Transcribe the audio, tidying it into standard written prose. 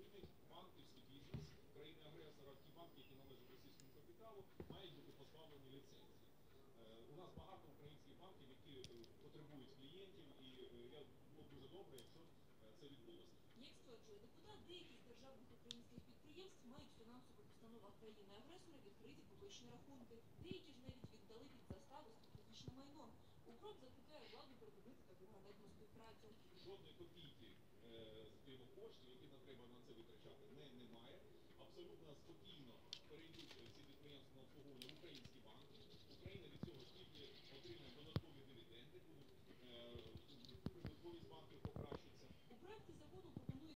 Спільний банківський бізнес країни-агресора, ті банки, які належать російському капіталу, мають бути позбавлені ліцензії. У нас багато українських банків, які потребують клієнтів, і було б дуже добре, якщо це відбулося. Як стверджує депутат, деякі з державних українських підприємств мають в фінансових установах країни-агресора відкриті публічні рахунки. Деякі ж навіть віддали під заставу стратегічне майно. УКРОП закликає владу припинити таку ганебну співпрацю. Жодної копійки коштів, які нам треба на це витрачати, немає. Абсолютно спокійно перейдуть ці підприємства на обслуговування в українські банки. Україна від цього тільки отримає додаткові дивіденди, прибутковість банків покращиться. У проекті закону пропонується